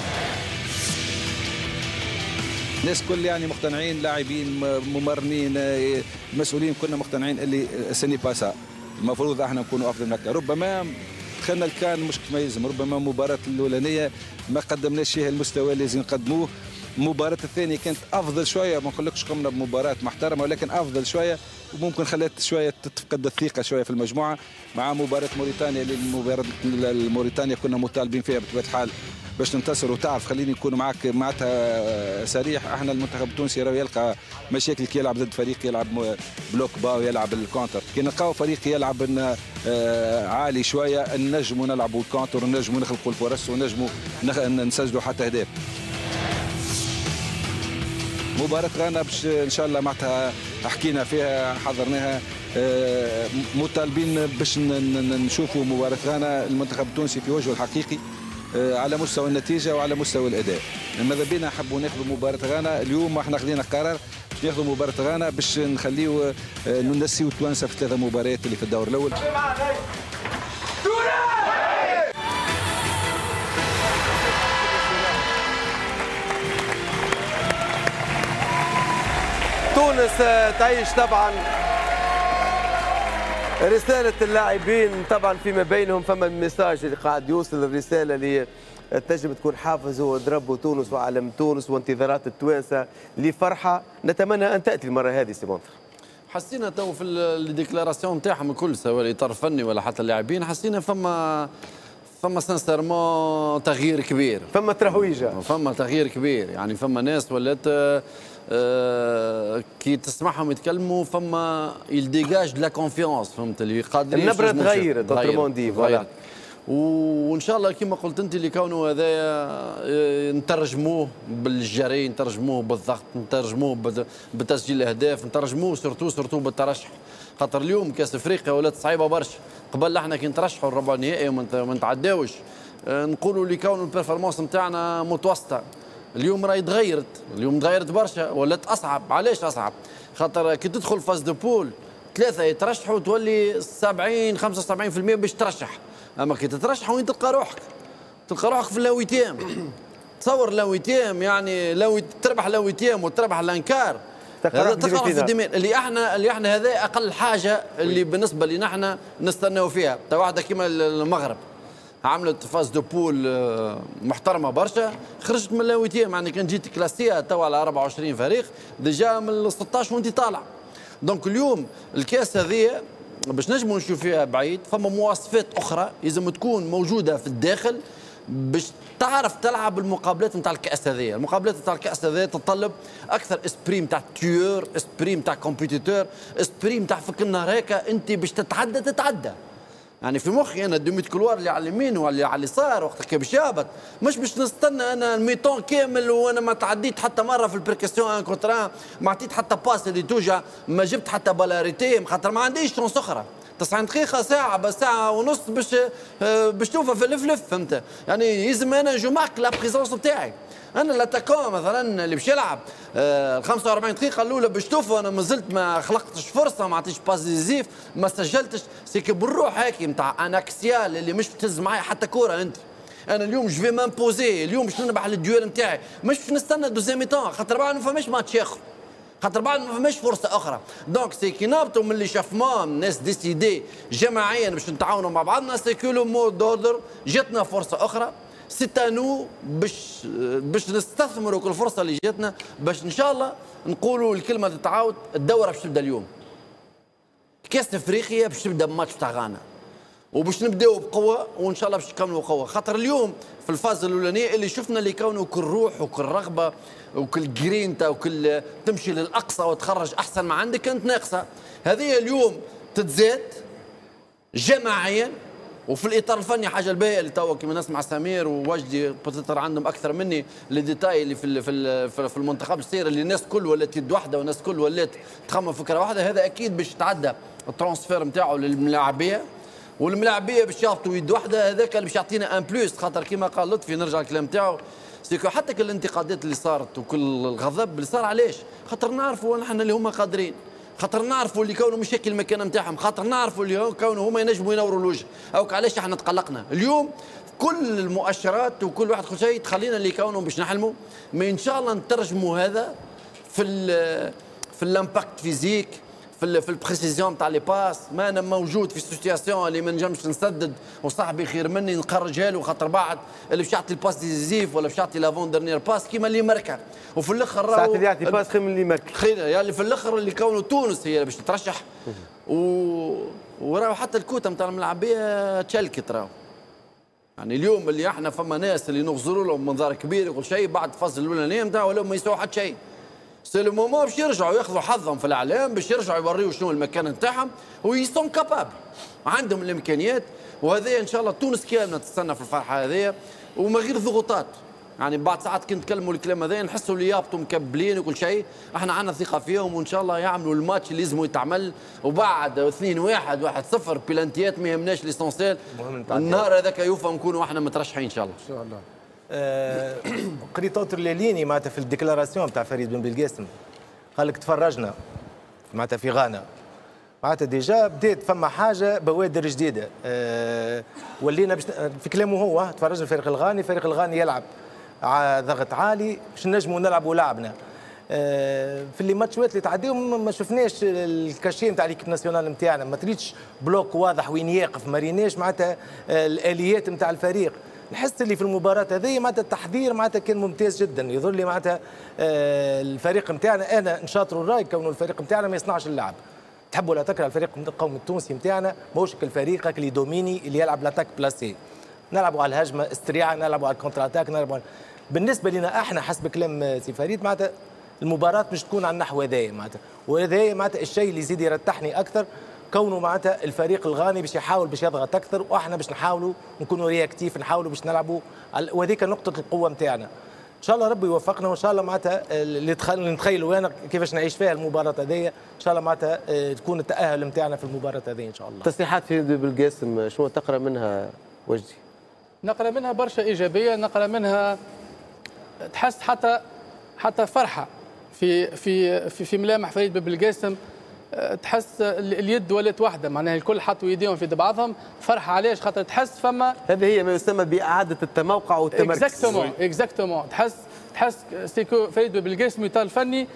الناس كل يعني مقتنعين لاعبين ممرنين مسؤولين كنا مقتنعين اللي سني باسا المفروض احنا نكونوا افضل من هكا. ربما دخلنا الكان مش كما يلزم. ربما المباراه الاولانيه ما قدمناش فيها المستوى اللي لازم نقدموه. المباراه الثانيه كانت افضل شويه ما نقولكش قمنا بمباراه محترمه ولكن افضل شويه وممكن خلات شويه تفقد الثقه شويه في المجموعه. مع مباراه موريتانيا اللي مباراه موريتانيا كنا مطالبين فيها بطبيعه الحال باش ننتصر. وتعرف خليني نكون معك معناتها صريح احنا المنتخب التونسي راه يلقى مشاكل كي يلعب ضد فريق يلعب بلوك با ويلعب الكونتر. كي نلقاو فريق يلعب عالي شويه نجموا نلعبوا الكونتر ونجموا نخلقوا الفرص ونجموا نسجلوا حتى اهداف. مباراة غانا باش ان شاء الله معناتها حكينا فيها حضرناها مطالبين باش نشوفوا مباراة غانا المنتخب التونسي في وجهه الحقيقي على مستوى النتيجه وعلى مستوى الاداء. ماذا بينا نحبوا ناخذوا مباراه غانا اليوم. احنا خذينا قرار باش ناخذوا مباراه غانا باش نخليو ننسيو التوانسه في 3 مباريات اللي في الدور الاول. تونس تعيش طبعا رسالة اللاعبين طبعا فيما بينهم. فما الميساج اللي قاعد يوصل الرسالة اللي تنجم تكون حافز وضرب تونس وعلم تونس وانتظارات التوانسة لفرحة نتمنى أن تأتي المرة هذه. سيمونتر حسينا تو في الديكلاراسيون نتاعهم الكل سواء الاطار الفني ولا حتى اللاعبين حسينا فما سانسيرمون تغيير كبير. فما ترهويجة فما تغيير كبير يعني فما ناس ولات كي تسمعهم يتكلموا فما يلديجاج دو لا كونفيونس فهمت اللي قادرين النبرة تغيرت دوترمون دي فوالا. وان شاء الله كما قلت انت اللي كونوا هذايا نترجموه بالجري نترجموه بالضغط نترجموه بتسجيل الاهداف نترجموه سورتو بالترشح. خاطر اليوم كاس افريقيا ولات صعيبه برشا. قبل احنا كي نترشحوا الربع النهائي وما نتعداوش نقولوا اللي كونوا البيرفورمانس نتاعنا متوسطه. اليوم راهي تغيرت. اليوم تغيرت برشا ولات اصعب. علاش اصعب؟ خاطر كي تدخل فاز دو بول 3 يترشحوا تولي 70-75% باش ترشح. اما كي تترشح وين تلقى روحك في اللاويتيام. تصور لاويتيام يعني لو تربح لاويتيام وتربح الانكار هذا تقرا في الدماغ اللي احنا هذا اقل حاجه اللي بالنسبه لنا احنا نستناو فيها. تا واحده كيما المغرب عملت فاز دو بول محترمه برشا خرجت من اللاويتيام يعني كان جيت كلاسيها توا على 24 فريق ديجا من 16 وانت طالع. دونك اليوم الكاس هذه باش نجموا نشوف فيها بعيد فما مواصفات اخرى لازم تكون موجوده في الداخل باش تعرف تلعب المقابلات نتاع الكاس هذه. المقابلات نتاع الكاس هذه تتطلب اكثر اسبري نتاع تيور اسبري نتاع كومبيتيتور اسبري نتاع فك النهار هكا انت باش تتعدى يعني في مخي انا دوميت كلوار اللي على اليمين واللي على اليسار وقت كي باش يهبط مش باش نستنى انا الميطون كامل وانا ما تعديت حتى مره في البريكسيون ان كونتر ما عطيت حتى باس اللي توجع ما جبت حتى بالاريتي خاطر ما عنديش شونس اخرى. 90 دقيقه ساعه بس ساعه ونص باش توفى في الفلف فهمت. يعني يلزم انا نجو معك لا بريزونس نتاعي. انا الاتاكون مثلا اللي باش يلعب ال 45 دقيقه الاولى باش توفى انا مازلت ما خلقتش فرصه ما عطيتش باس ديزيف ما سجلتش سيكي بالروح هيك نتاع انا اكسيال اللي مش تهز معايا حتى كوره انت. انا اليوم جو في مامبوزي اليوم باش نربح الديوال نتاعي مش باش نستنى دوزيام ميتون خاطر بعد ما فماش ماتش اخر خاطر بعد ما فماش فرصه اخرى. دونك سي كي نهبطوا من اللي شافمون الناس ديسيدي جماعيا باش نتعاونوا مع بعضنا سي كو لو مود دوردر جاتنا فرصه اخرى سي انو باش نستثمروا كل فرصه اللي جاتنا باش ان شاء الله نقولوا الكلمه تتعاود. الدوره باش تبدا اليوم كاس افريقيا باش تبدا بماتش تاع غانا وباش نبداو بقوه وان شاء الله باش نكملوا قوه خاطر اليوم في الفاز الاولانيه اللي شفنا اللي كونوا كل روح وكل رغبه وكل جرينتا وكل تمشي للاقصى وتخرج احسن ما عندك كانت ناقصه. هذه اليوم تتزاد جماعيا وفي الاطار الفني حاجه الباهيه اللي توا كيما نسمع سمير ووجدي بوتيتر عندهم اكثر مني لي ديتاي اللي في المنتخب الصغير اللي الناس كل ولات يد واحده والناس كل ولات تخمم فكره واحده. هذا اكيد باش يتعدى الترانسفير نتاعو للملاعبيه والملاعبيه باش يهبطوا يد واحده. هذاك اللي باش يعطينا ان بلوس خاطر كيما قال لطفي نرجع الكلام تاعو سيكو حتى كل الانتقادات اللي صارت وكل الغضب اللي صار علاش خاطر نعرفوا نحن اللي هما قادرين خاطر نعرفوا اللي كونوا مشاكل المكانه نتاعهم خاطر نعرفوا اللي كونوا هما ينجموا ينوروا الوجه او علاش احنا تقلقنا اليوم. كل المؤشرات وكل واحد كل شيء تخلينا اللي كونوا باش نحلموا ما ان شاء الله نترجموا هذا في الامباكت فيزيك في البريسيزيون تاع لي باس. ما انا موجود في السيتياسيون اللي ما نجمش نسدد وصاحبي خير مني نخرجها له خاطر بعد اللي باش يعطي الباس ديزيزيف ولا باش يعطي لافون ديرنيير باس كيما اللي مركع وفي الاخر ساعات اللي يعطي باس خير من اللي مركع خير يعني في الاخر اللي كونوا تونس هي باش تترشح وراهو حتى الكوته نتاع الملاعبيه تشلكت راهو. يعني اليوم اللي احنا فما ناس اللي نغزروا لهم منظار كبير وكل شيء بعد الفصل الاولانيه نتاعو ولا ما يسووا حتى شيء. سي لو مومون باش يرجعوا ياخذوا حظهم في الاعلام باش يرجعوا يوريوا شنو المكان نتاعهم ويسون كابابل عندهم الامكانيات. وهذا ان شاء الله تونس كامله تستنى في الفرحه هذه وما غير ضغوطات. يعني بعد ساعات كي نتكلموا الكلام هذا نحسوا اللي يابطوا مكبلين وكل شيء احنا عندنا ثقه فيهم وان شاء الله يعملوا الماتش اللي لازم يتعمل وبعد 2-1 1-0 بلانتيات ما يهمناش ليسونسيال النهار هذاك يوفى نكونوا احنا مترشحين ان شاء الله. ان شاء الله. قريت اوتر ليليني معناتها في الديكلاراسيون تاع فريد بن بلقاسم قال لك تفرجنا معناتها في غانا معناتها ديجا بدات فما حاجه بوادر جديده. ولينا في كلامه هو تفرجنا الفريق الغاني الفريق الغاني يلعب ضغط عالي باش نجموا نلعبوا لعبنا. في اللي ماتشات اللي تعديو ما شفناش الكاشي نتاع ليكيب ناسيونال نتاعنا ما تريدش بلوك واضح وين يقف ما ريناش معناتها الاليات نتاع الفريق. نحس اللي في المباراة هذه معناتها التحضير معناتها كان ممتاز جدا. يظهر لي معناتها الفريق نتاعنا انا نشاطر الراي كونه الفريق نتاعنا ما يصنعش اللعب. تحبوا لا تكره الفريق القومي التونسي نتاعنا ماهوش كالفريق اللي دوميني اللي يلعب لاتاك بلاسي. نلعبوا على الهجمه استريعه نلعبوا على الكونتر اتاك نلعبوا بالنسبه لنا احنا حسب كلام سي فريد معناتها المباراة مش تكون على النحو هذايا معناتها وهذايا معناتها الشيء اللي يزيد يرتحني اكثر كونه معناتها الفريق الغاني باش يحاول باش يضغط اكثر واحنا باش نحاولوا نكونوا رياكتيف نحاولوا باش نلعبوا وهذيك نقطه القوه نتاعنا. ان شاء الله ربي يوفقنا وان شاء الله معناتها اللي نتخيلوا انا كيفاش نعيش فيها المباراه هذيا ان شاء الله معناتها تكون التاهل نتاعنا في المباراه هذه ان شاء الله. تصريحات فريد بالقاسم شنو تقرا منها وجدي؟ نقرا منها برشا ايجابيه نقرا منها تحس حتى فرحه في ملامح فريد بالقاسم. تحس اليد ولات واحده معناها الكل حطوا يديهم في بعضهم فرحه علاش خاطر تحس فما هذه هي ما يسمى باعاده التموقع والتمركز. اكزاكتومون تحس سيكو فريد بالقاسم يطال فني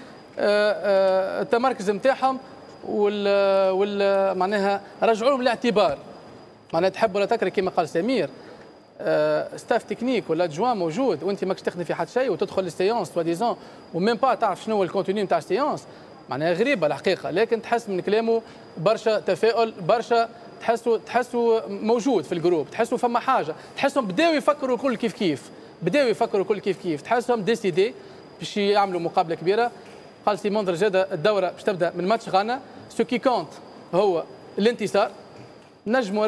التمركز نتاعهم وال معناها رجعوا لهم الاعتبار. معناها تحب ولا تكره كما قال سمير ستاف تكنيك ولا جوان موجود وانت ماكش تخدم في حد شيء وتدخل للسيونس سوا ديزون وميم با تعرف شنو هو الكونتوني نتاع السيونس معناها غريبه الحقيقه. لكن تحس من كلامه برشا تفاؤل برشا تحسوا موجود في الجروب تحسوا فما حاجه تحسهم بداوا يفكروا الكل كيف كيف تحسهم ديسيدي باش يعملوا مقابله كبيره. قال سيمون درجاده الدوره باش تبدا من ماتش غانا سو كي كونت هو الانتصار. نجموا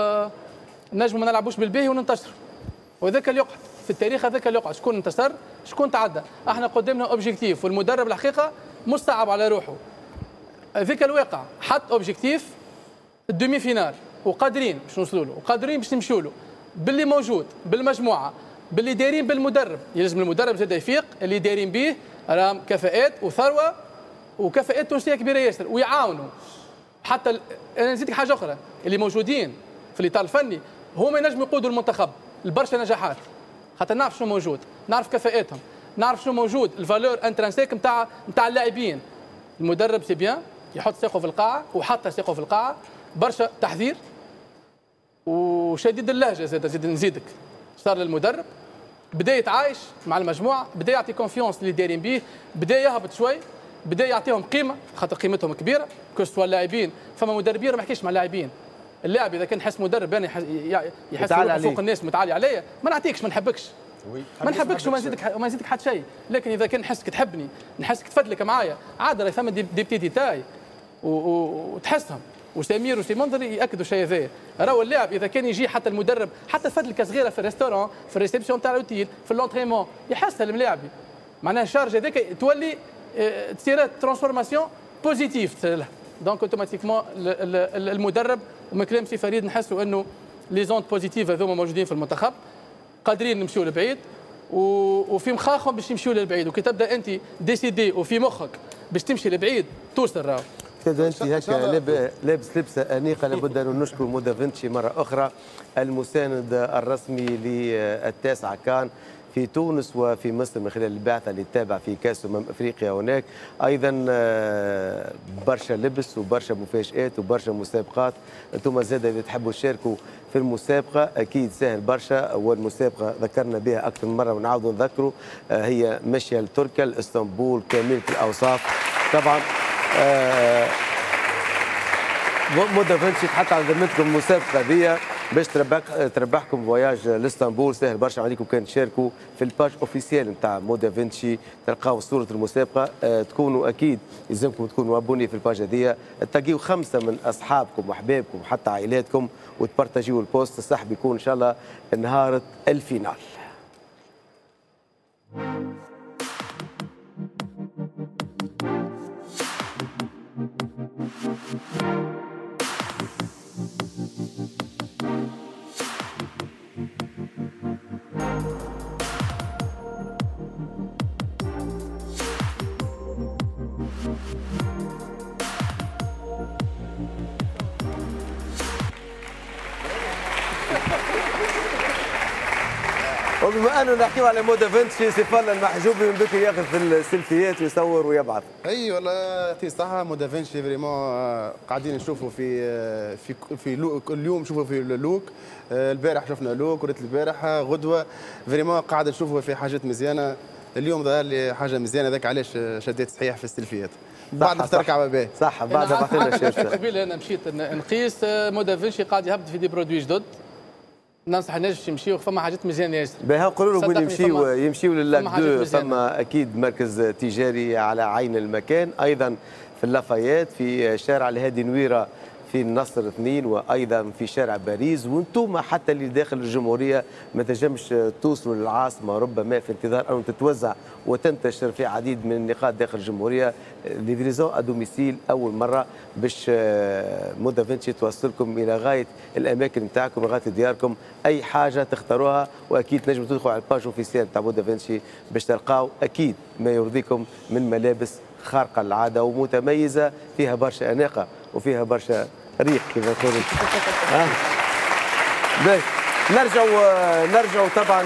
ما نلعبوش بالباهي وننتصروا وذاك اللي يقعد في التاريخ هذاك اللي يقعد شكون انتصر شكون تعدى. احنا قدامنا اوبجيكتيف والمدرب الحقيقه مستعب على روحه. ذاك الواقع حط اوبجيكتيف الدومي فينال وقادرين باش نوصلوا له وقادرين باش نمشوا له باللي موجود بالمجموعه باللي دايرين بالمدرب. يلزم المدرب زاد يفيق اللي دايرين به راهم كفاءات وثروه وكفاءات تونسيه كبيره ياسر ويعاونوا. حتى انا نزيدك حاجه اخرى، اللي موجودين في الاطار الفني هما ينجموا يقودوا المنتخب لبرشا نجاحات، خاطر نعرف شنو موجود، نعرف كفاءاتهم، نعرف شنو موجود الفالور انترانسيك نتاع اللاعبين. المدرب سي بيان يحط ساقه في القاعه وحط ساقه في القاعه، برشا تحذير وشديد اللهجه زاد نزيدك. صار للمدرب بدا يتعايش مع المجموعه، بدا يعطي كونفيونس اللي دايرين به، بدا يهبط شوي، بدا يعطيهم قيمه خاطر قيمتهم كبيره كوستوا اللاعبين. فما مدربين ما يحكيش مع اللاعبين، اللاعب اذا كان حس مدرب انا يحس فوق الناس متعالي عليا ما نعطيكش ما نحبكش ما نحبكش وما نزيدك حتى شيء. لكن اذا كان نحسك تحبني نحسك تفدلك معايا عاد راهي ثم دي بتي ديتاي وتحسهم. وسمير وسي منظر ياكدوا الشيء هذا. راهو اللاعب اذا كان يجي حتى المدرب حتى فدلكه صغيره في الريستورون في الريسبسيون تاع الاوتيل في اللونتريمون يحسها الملاعبي معناها الشارج هذاك تولي تصير ترانسفورماسيون بوزيتيف دونك اوتوماتيكمون المدرب. ومن كلام سي فريد نحسوا انه لي زونت بوزيتيف هذوما موجودين في المنتخب قادرين نمشيو لبعيد وفي مخاخهم باش يمشيو للبعيد. وكي تبدا انت ديسيدي وفي مخك باش تمشي لبعيد توصل. راهو انت هكا لابس لبسه انيقه لابد ان نشكر مودافنتشي مره اخرى المساند الرسمي للتاسعه كان في تونس وفي مصر من خلال البعثه اللي تتابع في كاس افريقيا هناك. ايضا برشا لبس وبرشا مفاجات وبرشا مسابقات. انتم زاد اذا تحبوا تشاركوا في المسابقه اكيد سهل برشا. والمسابقه ذكرنا بها اكثر من مره ونعاودوا نذكروا هي ماشيه لتركيا اسطنبول كامله الاوصاف. طبعا مودافنتشي حتى على ذمتكم المسابقه هذه باش تربحكم فواياج لاسطنبول. سهل برشا عليكم كان تشاركوا في الباج اوفيسيال نتاع مودافنتشي تلقاو صوره المسابقه. تكونوا اكيد يلزمكم تكونوا ابوني في الباج هذه، تلقيوا 5 من اصحابكم واحبابكم حتى عائلاتكم وتبارتاجيوا البوست. الصح بيكون ان شاء الله نهار الفينال. وبما انه نحكيو على مودافنتشي سيفالا المحجوبي من بكري ياخذ في السيلفيات ويصور ويبعث. اي والله يعطيه الصحه. مودافنتشي فريمون قاعدين نشوفوا في لوك اليوم، نشوفوا في اللوك. البارح شفنا لوك وريت البارح غدوه فريمون قاعد نشوفوا في حاجات مزيانه. اليوم ظهر لي حاجه مزيانه هذاك علاش شديت صحيح في السيلفيات بعد اخترك على باب صح. بعد بعثنا الشاشه قبيل انا مشيت نقيس مودافنتشي قاعد يهبط في دي برودوي جدد. ننصح الناس باش يمشيو فما حاجات مزيانه ياسر. باهي نقولوا لهم وين يمشيو للاك 2 فما اكيد مركز تجاري على عين المكان. ايضا في اللافايات في شارع الهادي نويره في النصر 2 وايضا في شارع باريس. وانتم حتى اللي داخل الجمهوريه ما تنجمش توصلوا للعاصمه ربما في انتظار ان تتوزع وتنتشر في عديد من النقاط داخل الجمهوريه ليفريزون ادوميسيل اول مره باش مودافنتشي توصلكم الى غايه الاماكن نتاعكم لغايه دياركم. اي حاجه تختاروها واكيد تنجموا تدخلوا على الباج اوفيسيال نتاع مودافنتشي باش تلقاو اكيد ما يرضيكم من ملابس خارقه العاده ومتميزه فيها برشا اناقه وفيها برشا ريق كما نقولوا. نرجعوا طبعا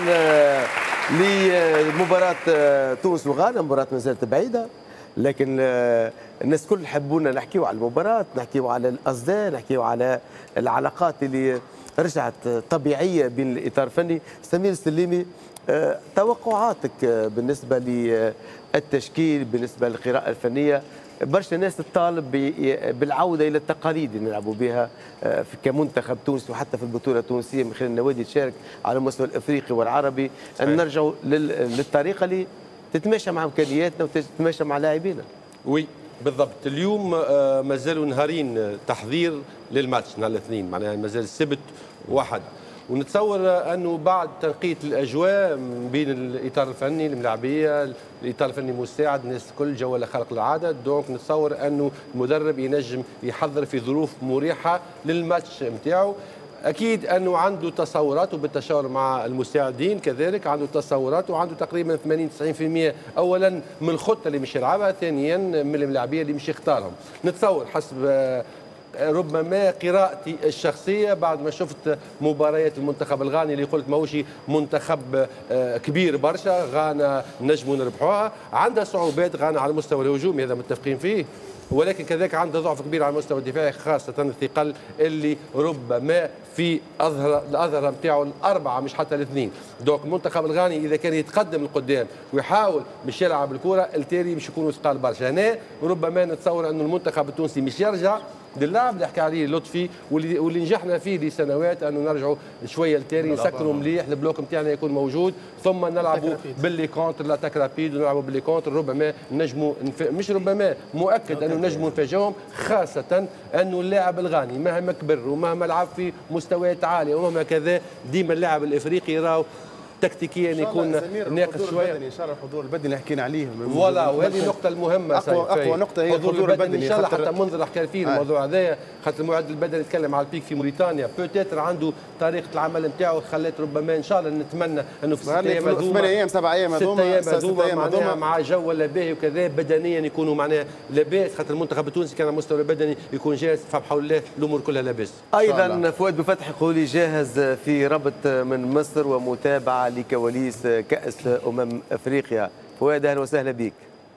لمباراه تونس وغانا. مباراه ما زالت بعيده لكن الناس الكل يحبونا نحكيو على المباراه، نحكيو على الاصداء، نحكيو على العلاقات اللي رجعت طبيعيه بين الاطار الفني. سمير السليمي توقعاتك بالنسبه للتشكيل بالنسبه للقراءه الفنيه؟ برشا ناس تطالب بالعوده الى التقاليد اللي نلعبوا بها كمنتخب تونسي وحتى في البطوله التونسيه من خلال النوادي تشارك على المستوى الافريقي والعربي، ان نرجعوا للطريقه اللي تتماشى مع امكانياتنا وتتماشى مع لاعبينا. وي بالضبط. اليوم ما زالوا نهارين تحضير للماتش نهار الاثنين، معناها ما زال السبت واحد. ونتصور انه بعد تنقية الاجواء بين الاطار الفني الملاعبيه الاطار الفني المساعد الناس الكل جو خلق العاده، دونك نتصور انه المدرب ينجم يحضر في ظروف مريحه للماتش نتاعو. اكيد انه عنده تصورات وبالتشاور مع المساعدين كذلك عنده تصورات وعنده تقريبا 80-90% اولا من الخطه اللي مش يلعبها، ثانيا من الملاعبيه اللي مش يختارهم. نتصور حسب ربما قراءتي الشخصيه بعد ما شفت مباريات المنتخب الغاني اللي قلت ماهوش منتخب كبير برشا، غانا نجموا نربحوها، عندها صعوبات غانا على المستوى الهجومي هذا متفقين فيه، ولكن كذلك عنده ضعف كبير على المستوى الدفاعي خاصة الثقل اللي ربما في الأظهر نتاعو الأربعة مش حتى الاثنين. دونك المنتخب الغاني إذا كان يتقدم لقدام ويحاول مش يلعب الكرة التالي مش يكونوا ثقال برشا. هنا ربما نتصور أنه المنتخب التونسي مش يرجع للاعب اللي حكى عليه لطفي واللي نجحنا فيه لسنوات انه نرجعوا شويه لتالي نسكروا مليح البلوك نتاعنا يكون موجود ثم نلعبوا باللي كونتر لاتاك رابيد ونلعبوا باللي كونتر ربما نجموا مش ربما مؤكد انه نجموا نفاجئهم، خاصه انه اللاعب الغاني مهما كبر ومهما لعب في مستويات عاليه ومهما كذا ديما اللاعب الافريقي راهو تكتيكيا يكون ناقص شويه. ان شاء الله الحضور البدني حكينا عليه فوالا وهذه النقطه المهمه اقوى نقطه هي الحضور البدني ان شاء الله حتى منذر حكى فيه الموضوع هذايا خاطر المعد البدني يتكلم على البيك في موريتانيا بوتيتر عنده طريقه العمل نتاعو خلات ربما ان شاء الله نتمنى انه في 6 ايام هذوما 8 ايام 7 ايام هذوما مع جو ولا باهي وكذا بدنيا يكونوا معناها لاباس خاطر المنتخب التونسي كان على المستوى البدني يكون جاهز فبحول الله الامور كلها لاباس. ايضا فؤاد بفتح يقول لي جاهز في ربط من مصر ومتابعه لكواليس كأس أفريقيا. فؤاد أهلا وسهلا بك.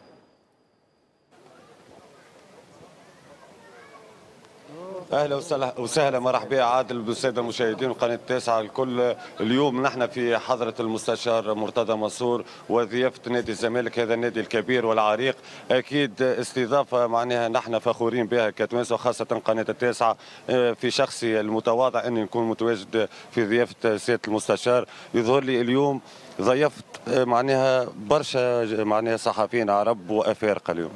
اهلا وسهلا مرحبا عادل بالساده المشاهدين وقناه 9 الكل. اليوم نحن في حضره المستشار مرتضى منصور وضيافه نادي الزمالك، هذا النادي الكبير والعريق، اكيد استضافه معناها نحن فخورين بها كتوانسه وخاصه قناه 9 في شخصي المتواضع اني نكون متواجد في ضيافه سياده المستشار. يظهر لي اليوم ضيفت معناها برشا معناها صحفيين عرب وافارقه اليوم.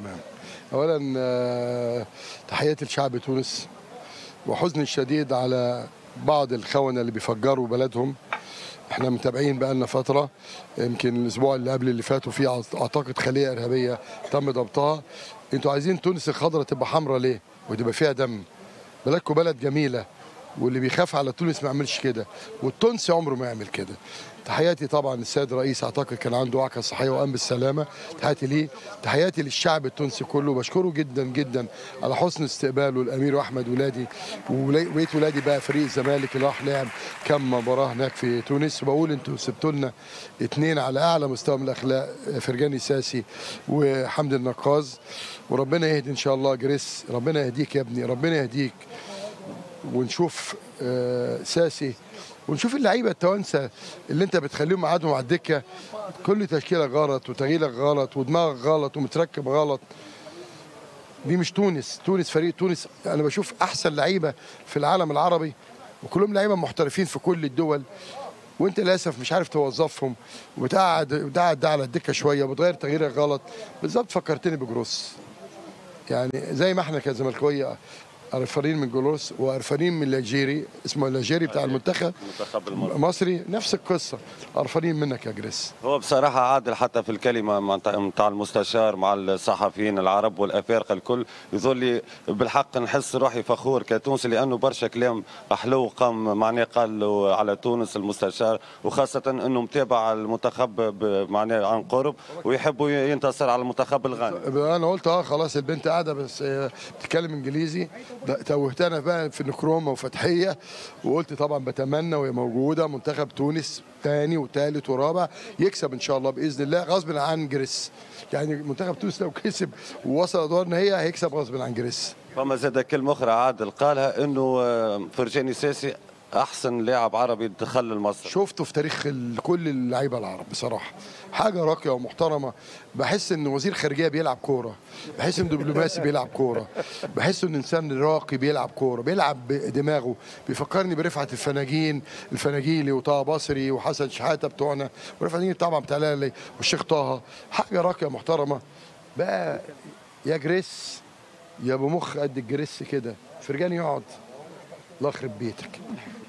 اولا تحياتي لشعب تونس وحزني الشديد على بعض الخونة اللي بيفجروا بلدهم. احنا متابعين بقالنا فترة، يمكن الاسبوع اللي قبل اللي فاتوا فيه اعتقد خلية ارهابية تم ضبطها. انتوا عايزين تونس الخضراء تبقى حمراء ليه؟ وتبقى فيها دم. بلدكم بلد جميلة واللي بيخاف على تونس ما يعملش كده، والتونسي عمره ما يعمل كده. تحياتي طبعا السيد الرئيس، اعتقد كان عنده وعكه صحيه وقام بالسلامه، تحياتي ليه، تحياتي للشعب التونسي كله، بشكره جدا جدا على حسن استقباله الامير احمد ولادي وبقيت ولادي بقى فريق الزمالك اللي راح لعب كم مباراه هناك في تونس، وبقول انتوا سبتوا لنا اثنين على اعلى مستوى من الاخلاق، فرجاني ساسي وحمد النقاز، وربنا يهدي ان شاء الله جريس، ربنا يهديك يا ابني، ربنا يهديك، ونشوف ساسي ونشوف اللعيبه التوانسه اللي انت بتخليهم قعدوا على الدكه، كل تشكيلك غلط وتغييرك غلط ودماغك غلط ومتركب غلط. دي مش تونس، تونس فريق تونس انا بشوف احسن لعيبه في العالم العربي وكلهم لعيبه محترفين في كل الدول، وانت للاسف مش عارف توظفهم وبتقعد ده على الدكه شويه وبتغير تغييرك غلط. بالظبط فكرتني بجروس، يعني زي ما احنا كزملكاويه قرفانين من جلوس وقرفانين من لاجيري، اسمه لاجيري بتاع المنتخب المصري، نفس القصه، قرفانين منك يا جريس. هو بصراحه عادل حتى في الكلمه مع المستشار مع الصحفيين العرب والافارقه الكل، يظل لي بالحق نحس روحي فخور كتونسي، لانه برشا كلام حلو قام معناه قال على تونس المستشار، وخاصه انه متابع المنتخب معناه عن قرب ويحبوا ينتصر على المنتخب الغاني. انا قلت خلاص البنت قاعده بس بتتكلم انجليزي، توهتنا بقى في نكرومه وفتحيه، وقلت طبعا بتمنى وهي موجوده منتخب تونس ثاني وثالث ورابع يكسب ان شاء الله باذن الله غصب عن جريس، يعني منتخب تونس لو كسب ووصل ادوار نهائيه هيكسب غصب عن جريس. فما زاد كلمه اخرى عادل قالها انه فرجاني ساسي احسن لاعب عربي دخل لمصر. شفته في تاريخ كل اللعيبه العرب بصراحه، حاجه راقيه ومحترمه. بحس ان وزير خارجيه بيلعب كوره، بحس ان دبلوماسي بيلعب كوره، بحس ان انسان راقي بيلعب كوره، بيلعب بدماغه، بيفكرني برفعت الفناجيلي وطه بصري وحسن شحاته بتوعنا، ورفعت طبعا بتاع الاهلي والشيخ طه، حاجه راقيه محترمه. بقى يا جريس يا ابو مخ قد الجريس كده، فرجاني يقعد الله يخرب بيتك.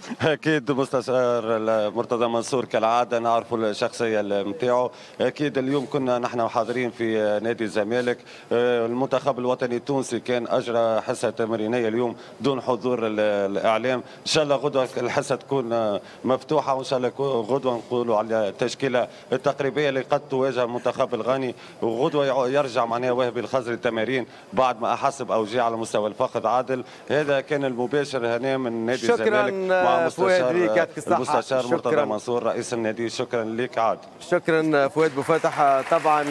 اكيد مستشار مرتضى منصور كالعاده نعرفوا الشخصيه نتاعو. اكيد اليوم كنا نحن حاضرين في نادي الزمالك. المنتخب الوطني التونسي كان اجرى حصه تمرينيه اليوم دون حضور الاعلام. ان شاء الله غدوه الحصه تكون مفتوحه، وان شاء الله غدوه نقولوا على التشكيله التقريبيه اللي قد تواجه المنتخب الغاني، وغدوه يرجع معناها وهبي الخزري التمارين بعد ما احسب اوجاع على مستوى الفخذ. عادل، هذا كان المباشر هنا من نادي الزمالك مع المستشار مرتضى منصور رئيس النادي. شكرا لك عادل. شكرا فؤاد بوفتح. طبعا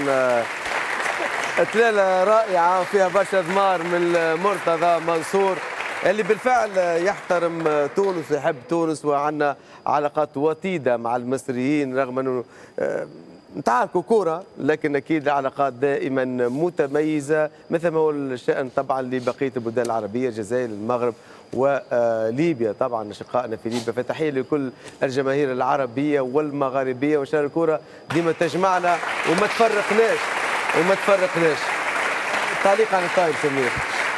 تلالة رائعة فيها برشا ضمار من مرتضى منصور اللي بالفعل يحترم تونس ويحب تونس، وعندنا علاقات وطيدة مع المصريين رغم أنه نتعاركوا كورة، لكن أكيد علاقات دائما متميزة مثل ما هو الشأن طبعا لبقية البلدان العربية، الجزائر، المغرب وليبيا. طبعا أشقائنا في ليبيا. فتحية لكل الجماهير العربية والمغاربية، وإن شاء الله الكورة ديما تجمعنا وما تفرقناش. تعليق عن الطايب سمير.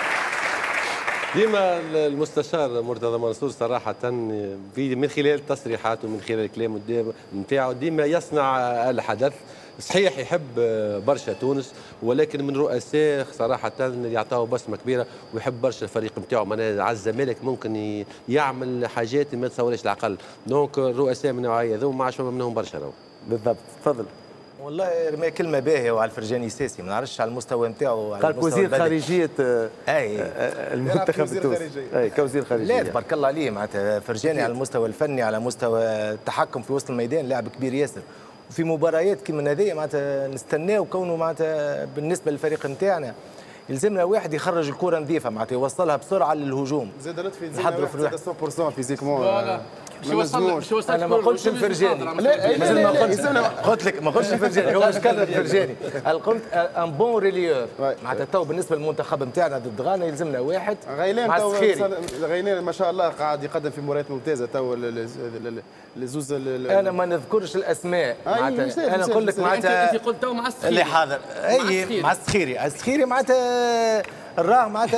ديما المستشار مرتضى منصور صراحة من خلال تصريحاته ومن خلال الكلام نتاعو ديما يصنع الحدث. صحيح يحب برشا تونس، ولكن من رؤساء صراحة يعطاه بصمة كبيرة ويحب برشا الفريق نتاعو. معناها على الزمالك ممكن يعمل حاجات ما تصورش العقل. دونك الرؤساء من النوعية ذو ما عادش منهم برشا. بالضبط. تفضل. والله رمى كلمه باهيه وعلى الفرجاني ساسي، ما نعرفش على المستوى نتاعو. قال وزير خارجيه المنتخب التونسي. اي كوزير خارجيه. لا تبارك الله عليه، معناتها فرجاني على المستوى الفني، على مستوى التحكم في وسط الميدان، لاعب كبير ياسر. وفي مباريات كيما هذيا معناتها نستناو كونه معناتها بالنسبه للفريق نتاعنا يلزمنا واحد يخرج الكره نظيفه، معناتها يوصلها بسرعه للهجوم. زاد لطفي نحضروا في 100% فيزيكمون. شو وصل انا ما قلتش الفرجاني. لا قلت لك ما قلتش الفرجاني، هو مش كلمه الفرجاني. قلت ان بون ريليور. معناتها تو بالنسبه للمنتخب نتاعنا ضد غانا يلزمنا واحد مع السخيري. غيلان ما شاء الله قاعد يقدم في مباريات ممتازه تو الزوز. انا ما نذكرش الاسماء معناتها. انا نقول لك معناتها انت قلت تو مع السخيري اللي حاضر. اي مع السخيري معناتها الراه معناتها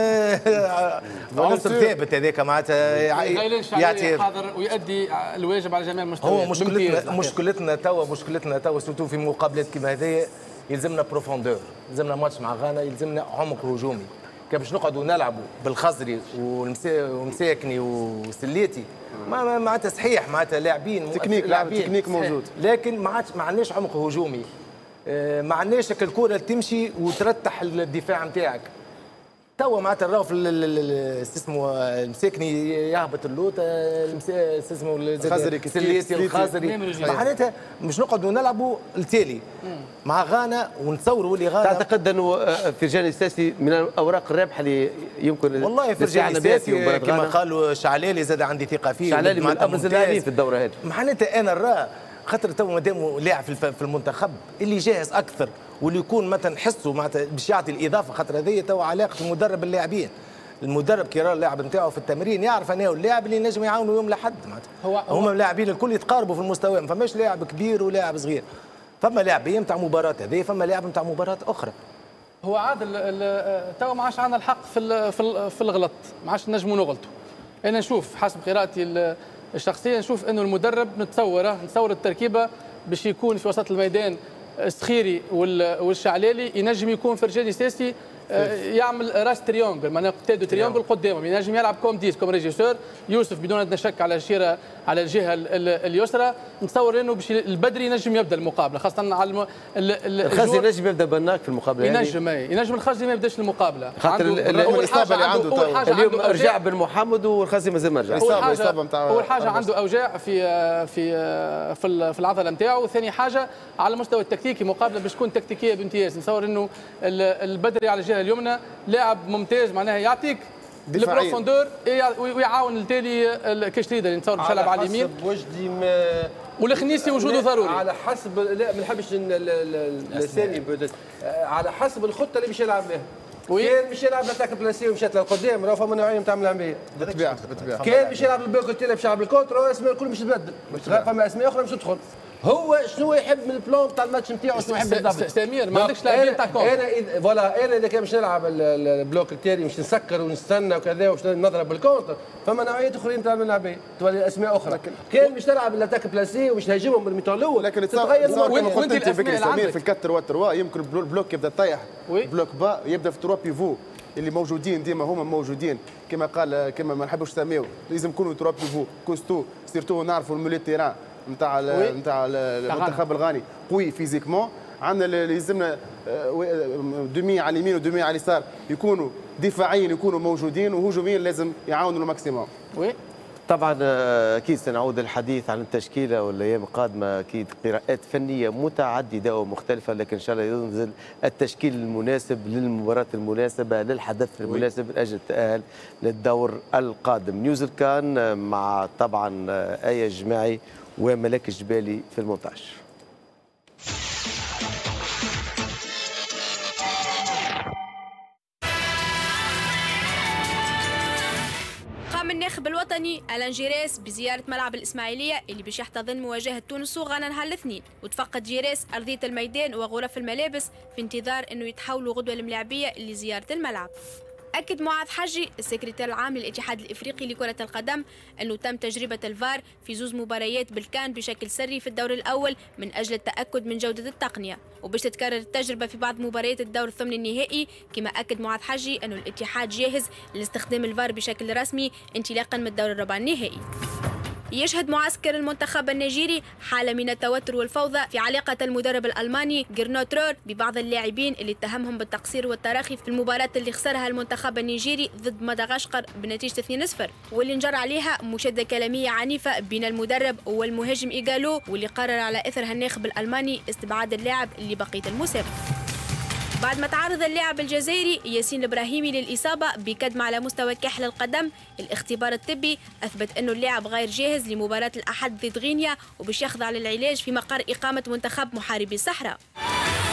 عنصر ثابت هذاك معناتها يعطي حاضر ويؤدي الواجب على جميع المستويات. هو مشكلتنا توا سورتو في مقابلات كيما هذيا يلزمنا بروفوندور، يلزمنا ماتش مع غانا، يلزمنا عمق هجومي. كان باش نقعدوا نلعبوا بالخزري ومساكني وسليتي معناتها صحيح معناتها لاعبين تكنيك موجود، لكن ما عندناش عمق هجومي. ما عندناش الكره اللي تمشي وترتح الدفاع نتاعك. توا معناتها راهو في اسمه المساكني يهبط اللوط، اسمه الخزري معناتها مش نقعدوا نلعبوا التالي مع غانا ونتصوروا اللي غانا. تعتقد انه فرجاني الساسي من الاوراق الرابحه اللي يمكن والله فرجاني الساسي كما قالوا شعلالي زاد عندي ثقه فيه، شعلالي من ابرز اللاعبين في الدوره هذه. معناتها انا نراه خاطر تو مادام لاعب في المنتخب اللي جاهز اكثر واللي يكون مثلا نحسه معناتها باش يعطي الاضافه، خاطر هذه تو علاقه المدرب باللاعبين. المدرب كي يرى اللاعب نتاعو في التمرين يعرف انه اللاعب اللي ينجم يعاونه يوم لحد معناتها. هما اللاعبين الكل يتقاربوا في المستوى، ما فماش لاعب كبير ولاعب صغير. فما لاعبين نتاع مباراه هذه، فما لاعب نتاع مباراه اخرى. هو عادل تو ما عادش عندنا الحق في الغلط، ما عادش نجموا نغلطوا. انا نشوف حسب قراءتي الشخصيه نشوف انه المدرب نتصور التركيبه باش يكون في وسط الميدان السخيري والشعلالي، ينجم يكون فرجاني ساسي يعمل راس تريونجل، معناها قتادو تريونجل قدامهم، ينجم يلعب كوم 10 كوم ريجيسور. يوسف بدون ادنى شك على الشيره على الجهه اليسرى. نتصور انه باش البدري ينجم يبدا المقابله، خاصه على الخزري ينجم يبدا بناك في المقابله. ينجم الخزري ما يبداش المقابله، خاطر الاصابه اللي عنده اليوم رجع بن محمد والخزري مازال ما رجعش. اول حاجه عنده اوجاع في العضله نتاعو، وثاني حاجه على المستوى التكتيكي مقابله باش تكون تكتيكيه بامتياز. نتصور انه البدري على الجهه اليمنى لاعب ممتاز، معناها يعطيك البروفوندور ويعاون التالي كشريده اللي نتصور باش يلعب على اليمين. وجدي والخنيسي وجوده ضروري على حسب، لا ما نحبش لساني على حسب الخطه اللي باش يلعب بها. كان باش يلعب لاتاك بلاسي ومشات للقدام، راه فما نوعيه نتاع ملعبيه بالطبيعه. كان باش يلعب البوك الثاني باش يلعب الكونتر، اسماء الكل باش تبدل، فما اسماء اخرى باش تدخل. هو شنو يحب من البلان تاع الماتش نتاعو، شنو يحب بالضبط. سمير ما عندكش لاعبين تاع كونتر. انا فوالا انا اذا كان باش نلعب البلوك التالي مش نسكر ونستنى وكذا وباش نضرب بالكونتر، فما نوعيات اخرين تاع اللاعبين تولي اسماء اخرى. كان باش تلعب الاتاك بلاسي ومش نهاجمهم بالميتون الاول، لكن تتغير كما قلت انت بكري سمير في الكات 3 يمكن البلوك يبدا طايح، بلوك با يبدا في 3 بيفو اللي موجودين ديما هما موجودين كما قال كما ما نحبوش نسميو، لازم يكونوا 3 بيفو كوستو سيرتو نعرفوا المولي تيران نتاع المنتخب الغاني قوي فيزيكمون. عندنا لازمنا دومي على اليمين ودومي على اليسار يكونوا دفاعيا يكونوا موجودين، وهجوميا لازم يعاونوا الماكسيموم. طبعا اكيد سنعود الحديث عن التشكيله والايام القادمه، اكيد قراءات فنيه متعدده ومختلفه، لكن ان شاء الله ينزل التشكيل المناسب للمباراه المناسبه للحدث المناسب من اجل التاهل للدور القادم. نيوزل كان مع طبعا آية جماعي وملاك الجبالي في المونتاج. قام الناخب الوطني ألان جيريس بزيارة ملعب الإسماعيلية اللي باش يحتضن مواجهة تونس وغانا نهار الاثنين، وتفقد جيريس أرضية الميدان وغرف الملابس في انتظار أنه يتحولوا غدوة الملاعبية لزيارة الملعب. أكد معاذ حجي السكرتير العام للاتحاد الإفريقي لكرة القدم أنه تم تجربة الفار في 2 مباريات بالكان بشكل سري في الدور الأول من أجل التأكد من جودة التقنية، وباش تتكرر التجربة في بعض مباريات الدور الثمن النهائي. كما أكد معاذ حجي أنه الاتحاد جاهز لاستخدام الفار بشكل رسمي انطلاقا من الدور الربع النهائي. يشهد معسكر المنتخب النيجيري حالة من التوتر والفوضى في علاقة المدرب الألماني جيرنوت رور ببعض اللاعبين اللي اتهمهم بالتقصير والتراخي في المباراة اللي خسرها المنتخب النيجيري ضد مدغشقر بنتيجة 2-0، واللي انجر عليها مشادة كلامية عنيفة بين المدرب والمهاجم إيغالو، واللي قرر على إثرها الناخب الألماني استبعاد اللاعب لبقية المسابقة. بعد ما تعرض اللاعب الجزائري ياسين الإبراهيمي للإصابة بكدمة على مستوى كاحل القدم، الاختبار الطبي أثبت أنه اللاعب غير جاهز لمباراة الأحد ضد غينيا وباش يخضع للعلاج في مقر إقامة منتخب محاربي الصحراء.